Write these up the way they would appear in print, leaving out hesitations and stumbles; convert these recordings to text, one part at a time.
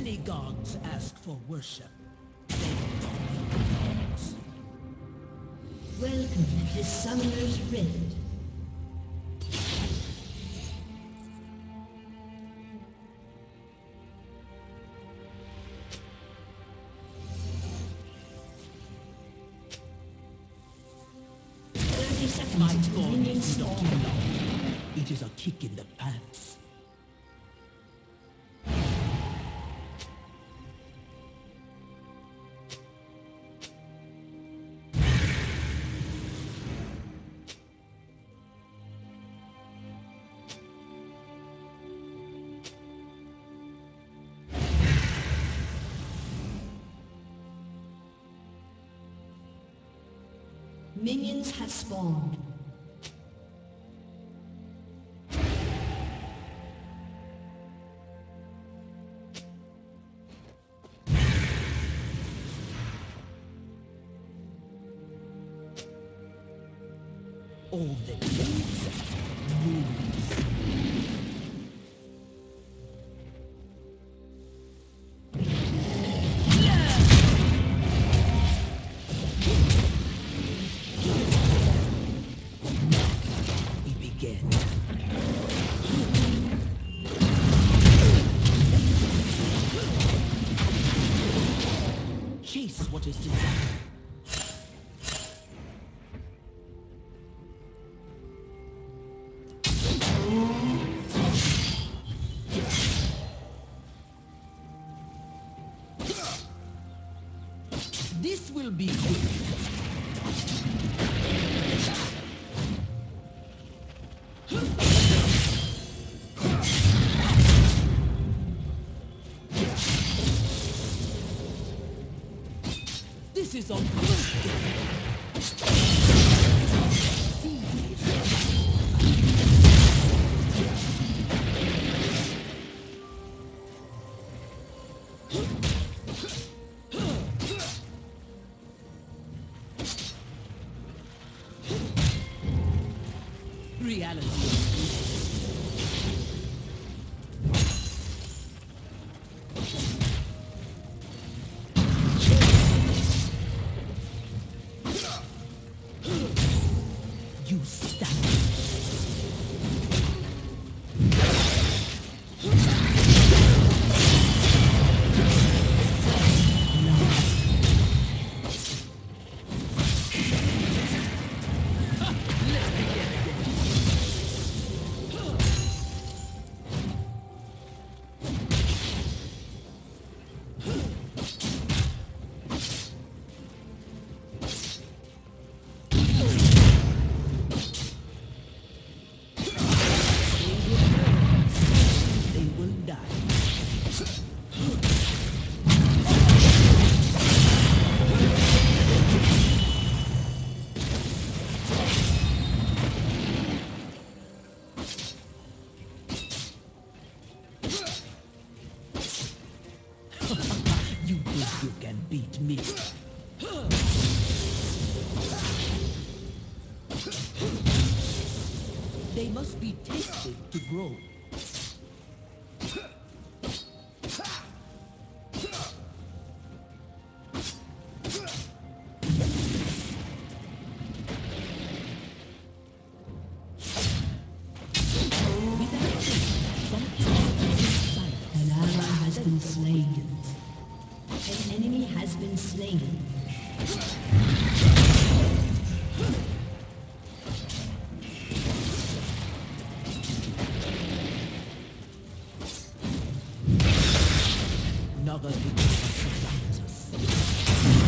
Many gods ask for worship. They don't need gods. Welcome to Summoner's Rift. Fight for minions not too long. It is a kick in the pants. Minions have spawned. All that lives, moves. We begin. Chase what is desired. This will be good. This is a reality. You stand. You think you can beat me? They must be tasted to grow. An ally has been slain. An enemy has been slain. Naga surrounds us.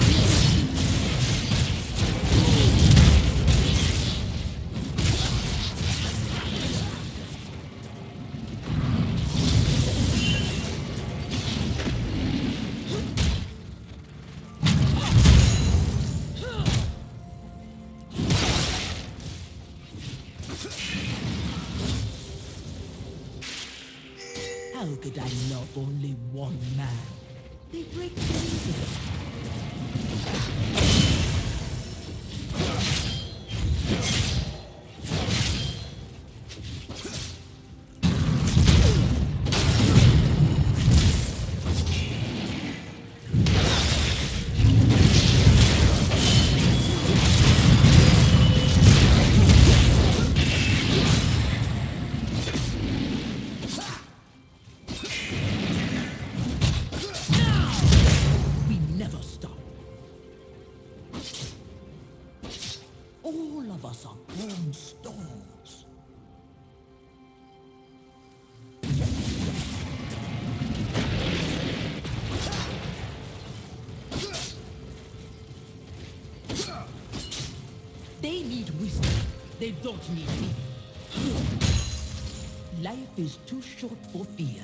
How could I love only one man? They break freezes. They don't need me. Life is too short for fear.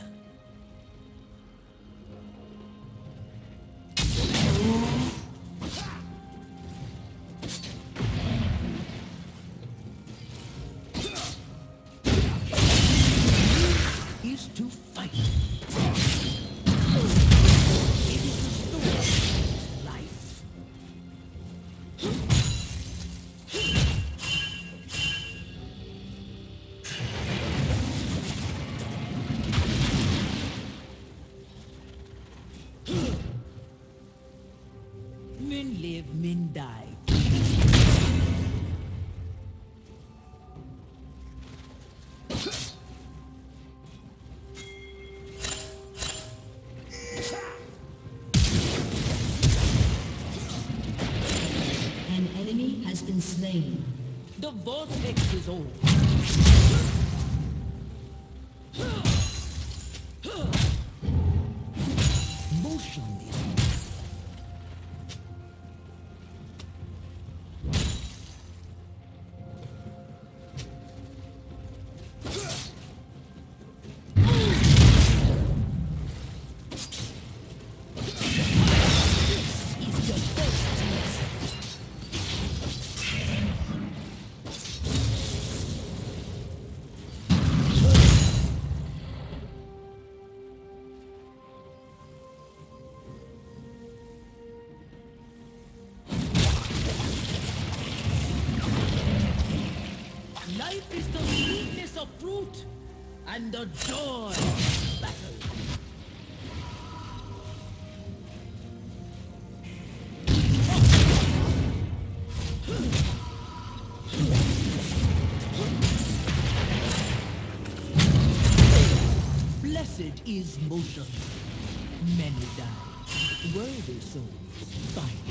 Is to fight. It is the story of life. Men live, men die. An enemy has been slain. The vortex is over. Motionless. Is your first test. Life is the sweetness of fruit and the joy of battle. Blessed is motion. Many die. Worthy souls fight.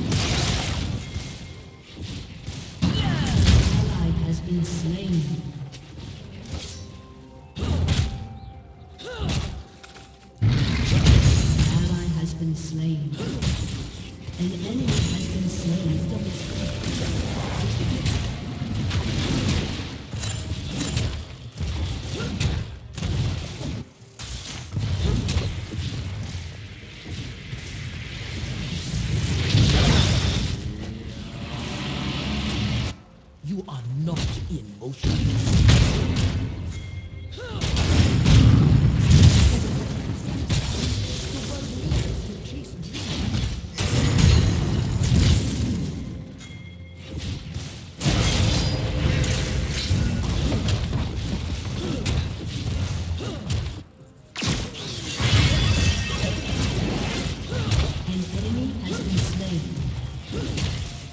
Ally has been slain. Ally has been slain. An enemy has been slain. You are not in motion. The world needs to chase dreams. An enemy has been slain.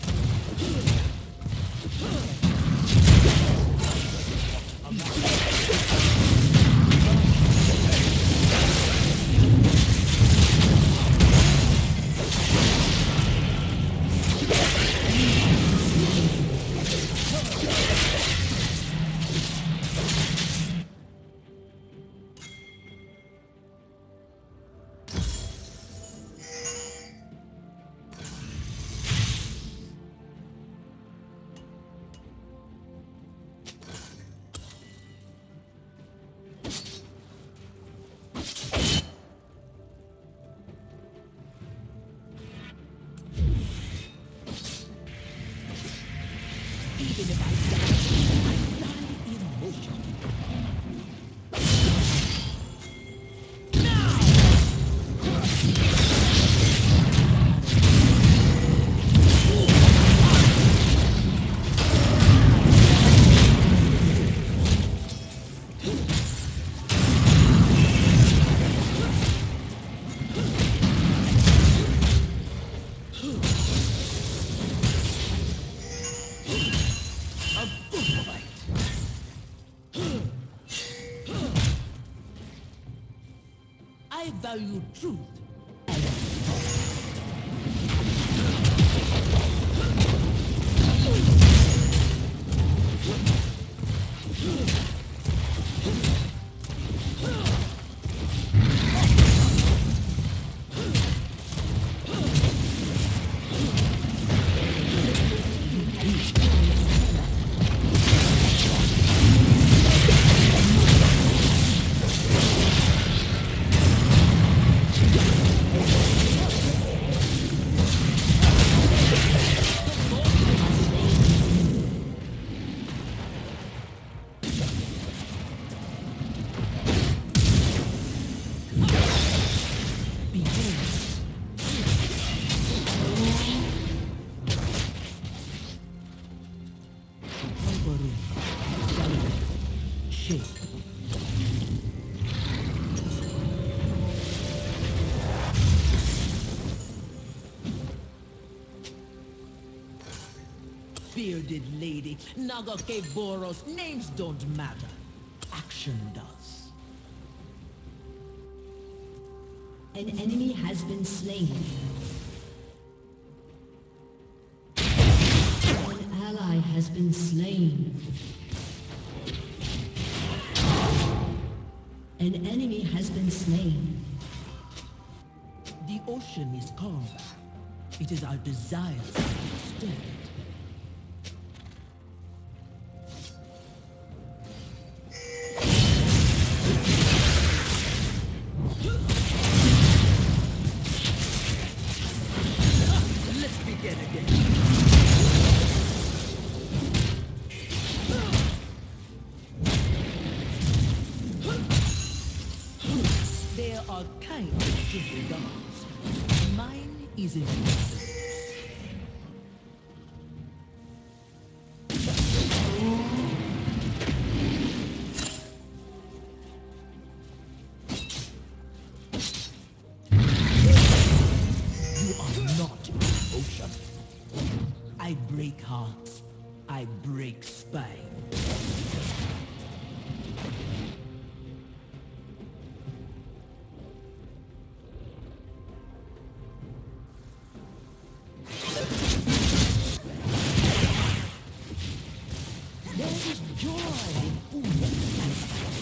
Even if I die in motion. A good fight. I value truth. bearded lady, Nagake Boros, names don't matter. Action does. An enemy has been slain. An ally has been slain. An enemy has been slain. The ocean is calm. It is our desires that disturb it. Let's begin again. There are kinds of disregards. Mine isn't. You are not in the ocean. I break hearts. I break spine. There is joy in food and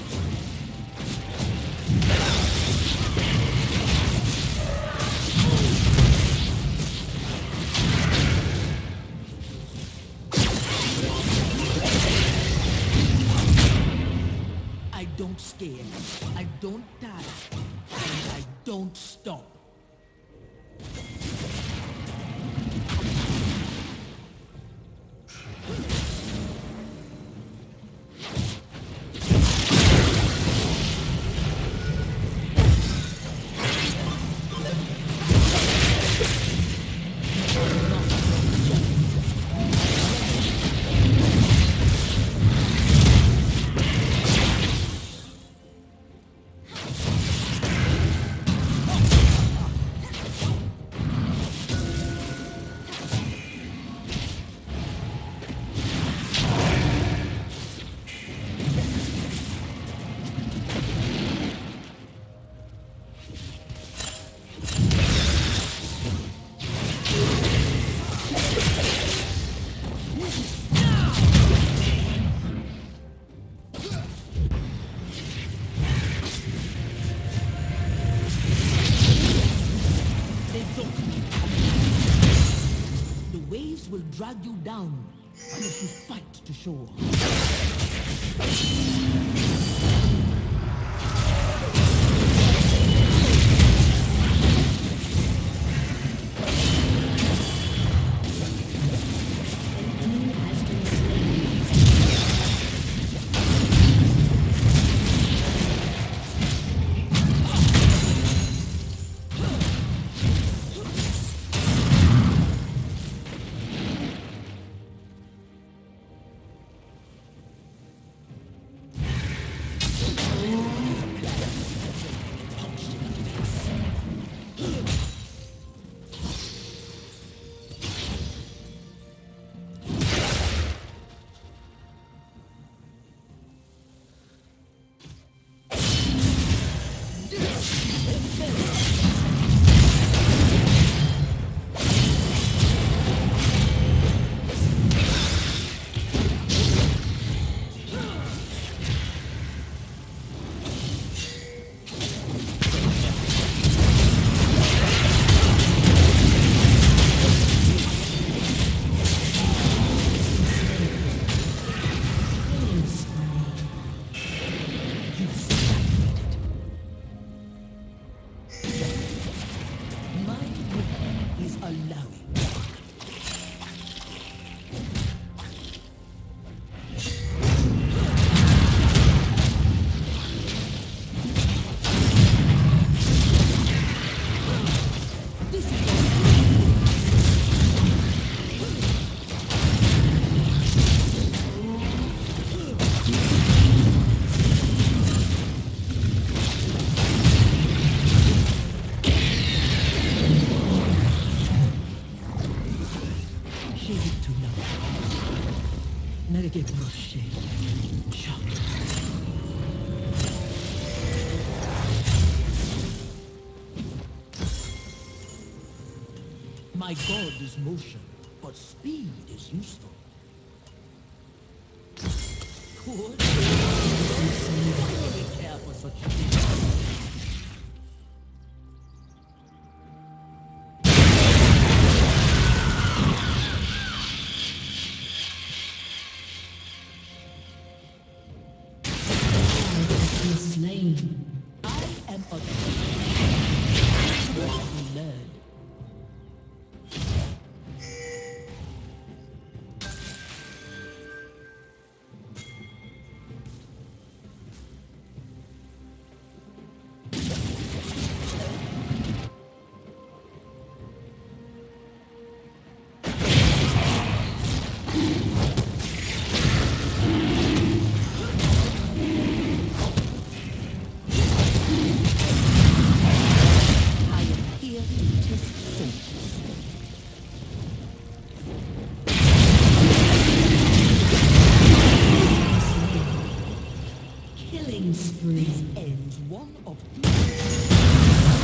I don't scare, I don't die, and I don't stop. The waves will drag you down unless you fight to shore. Debauché. Shock. My god is motion, but speed is useful. Good. Why do we care for such things? Slain. I am a learn. I am here to test focus. Killing spree. Ends one of three.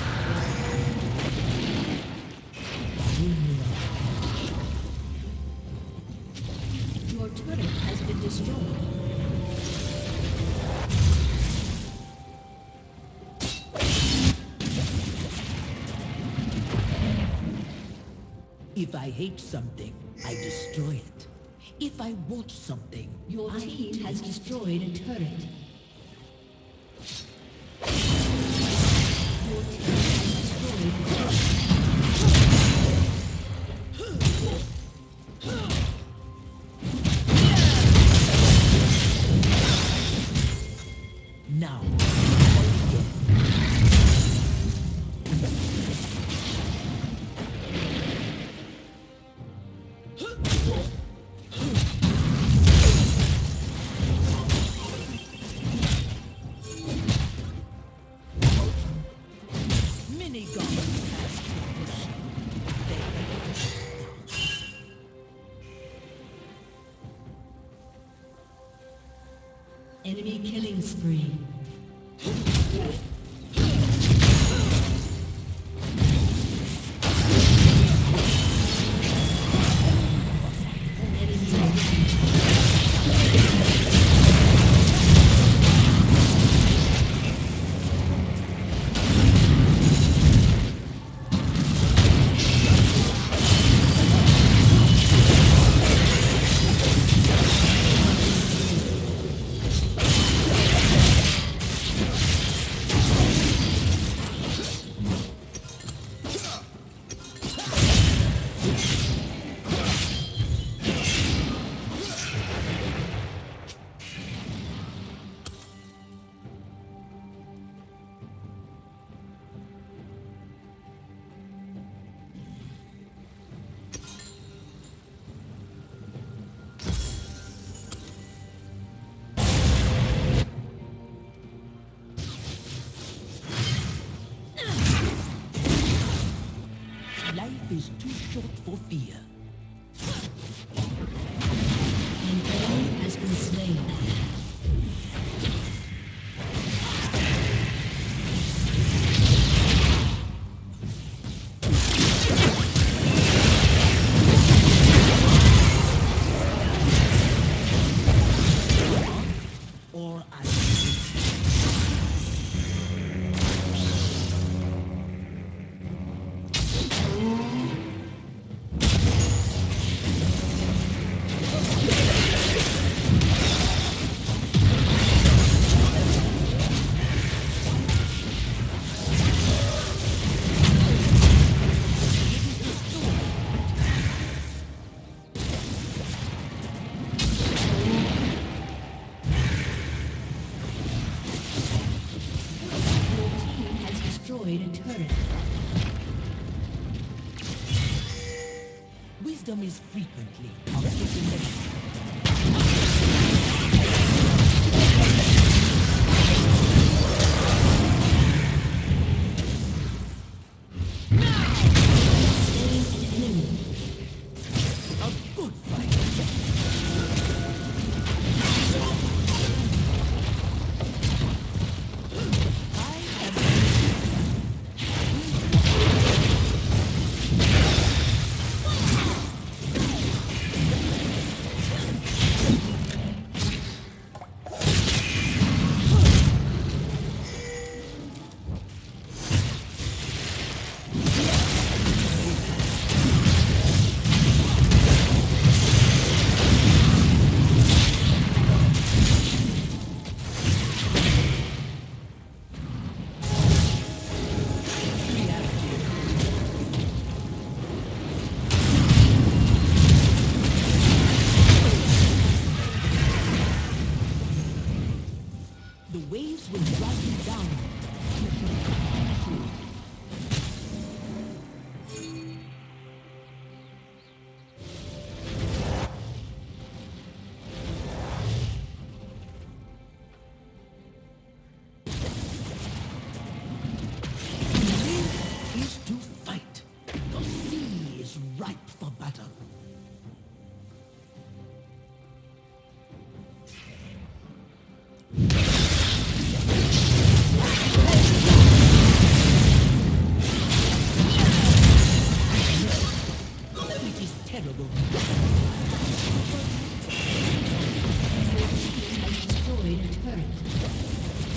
Your turret has been destroyed. If I hate something, I destroy it. If I want something, Your I team has destroyed a turret. Your team has destroyed a turret. now. Minigun has Enemy killing spree. Life is too short for fear. An enemy has been slain. Or I Your team has destroyed a turret. wisdom is frequently articulated. Slain an enemy. A good fight. Drive you down. Live is to fight. The sea is ripe for battle. It is terrible. Destroyed a turret.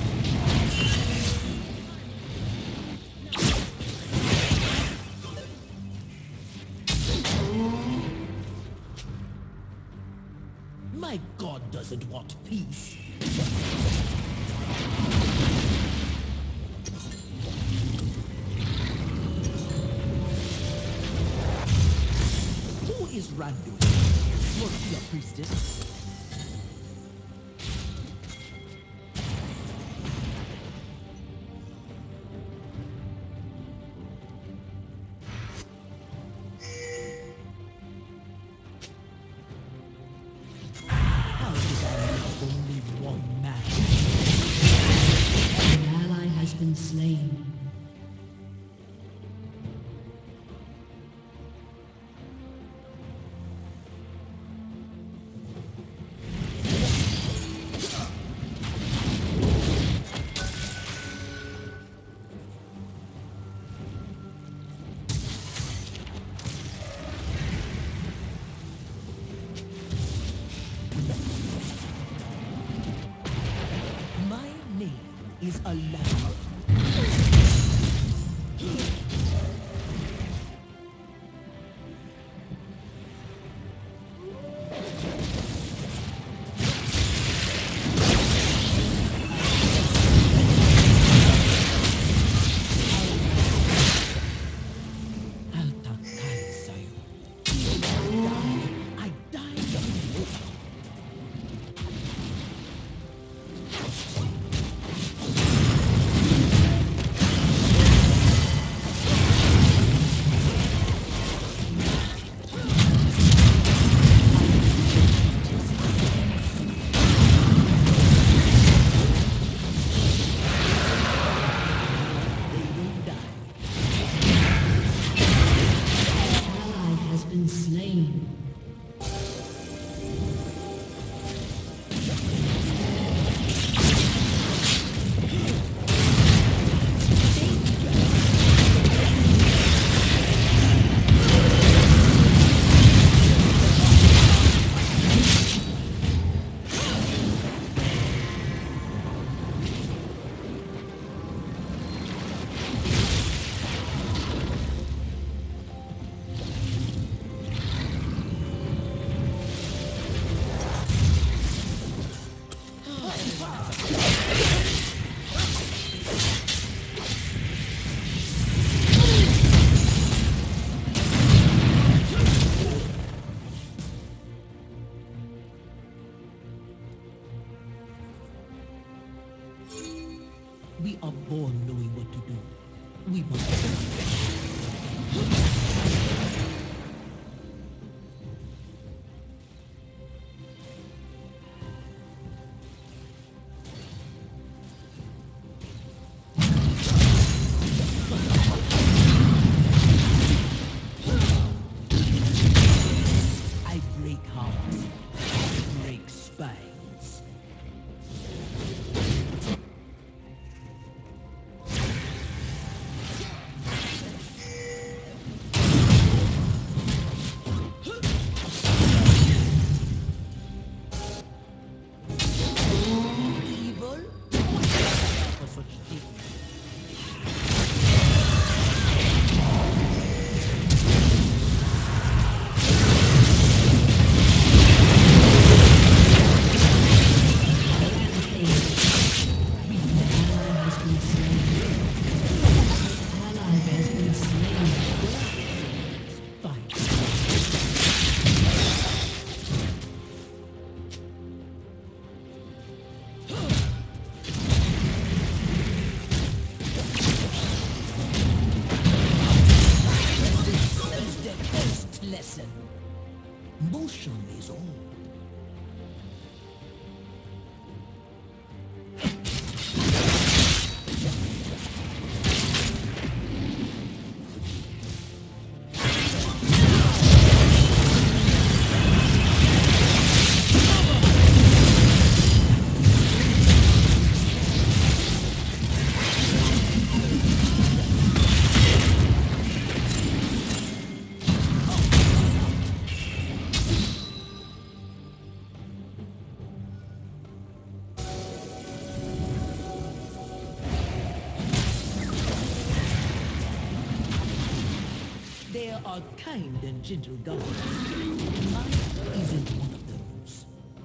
My god doesn't want peace. Who is Randu? Was he a priestess? How did I love only one man? An ally has been slain. My name is Alana. Alta Kaisayo. I died of hope. They will die. Ally has been slain. We are born knowing what to do. We must. I break hearts. I break spines. soul. There are kind and gentle gods. Mine isn't one of those.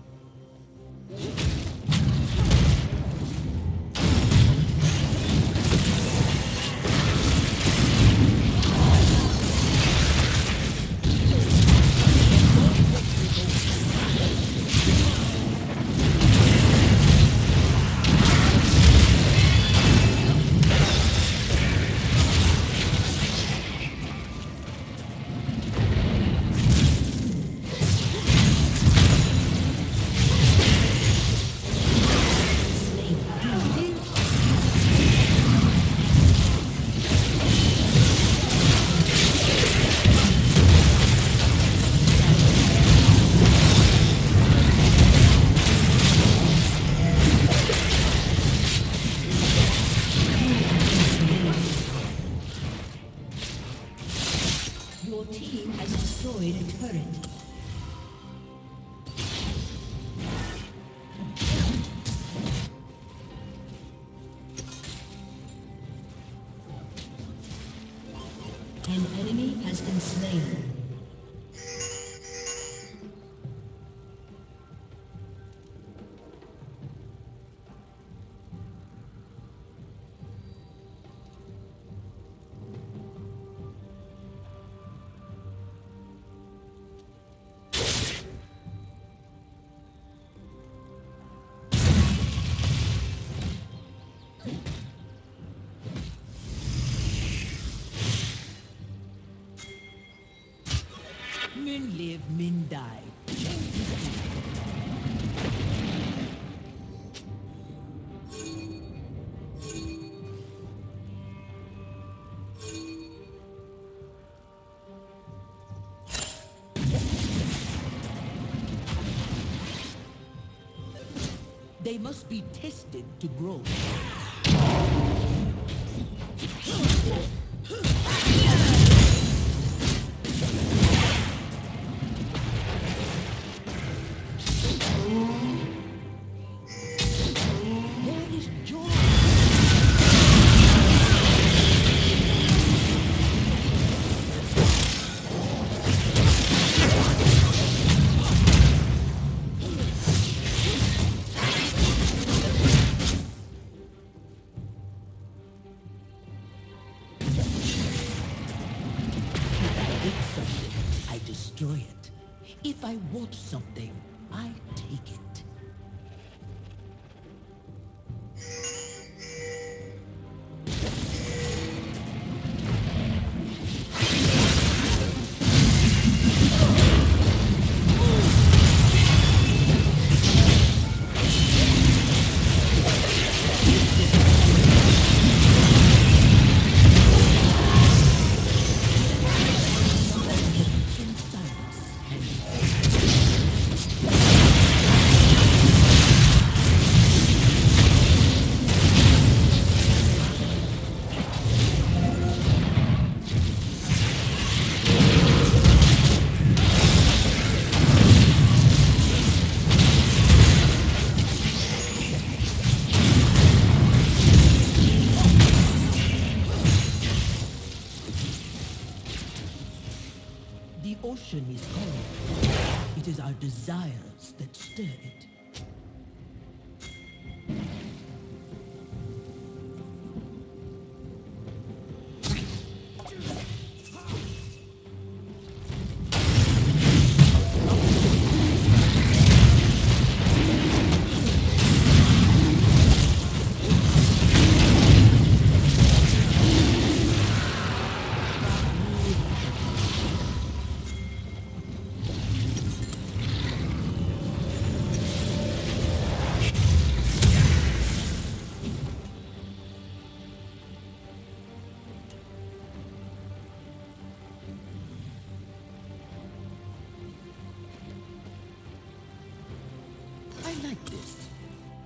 Your team has destroyed a turret. An enemy has been slain. Men live, men die. They must be tested to grow. Where is joy? I destroy it. If I want something, I take it. The ocean is calling. It is our desires that stir it.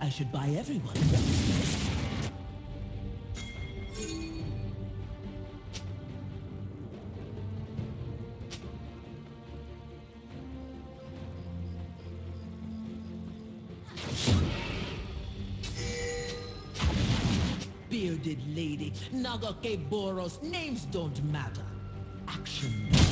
I should buy everyone. Bearded lady, Nagake Boros, names don't matter. Action.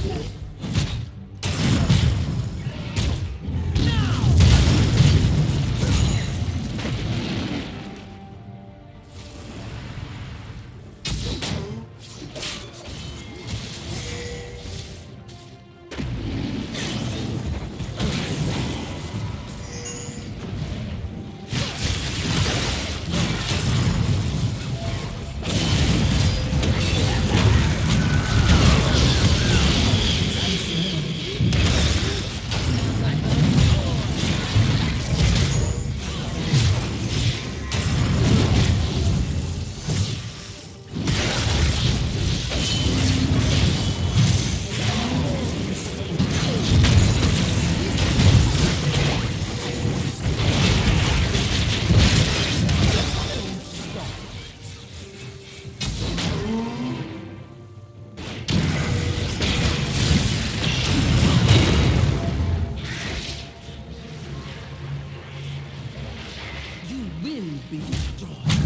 You will be destroyed.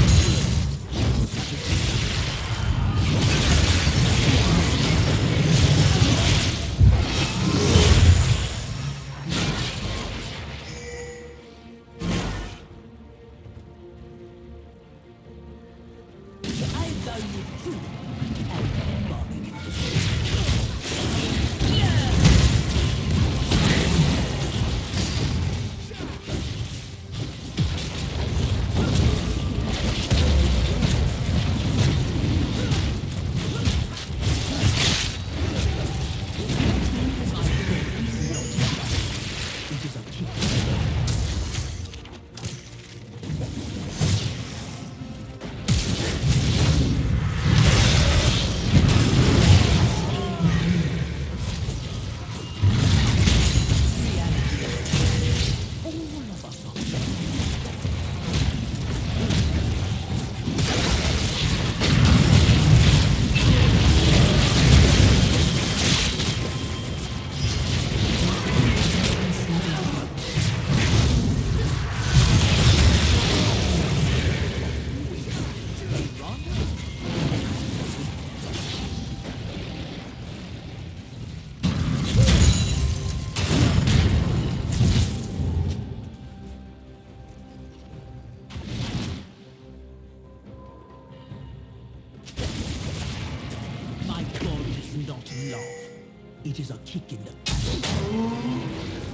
I value truth and bargaining. It is a kick. All of us are My God is not love. It is a kick in the back.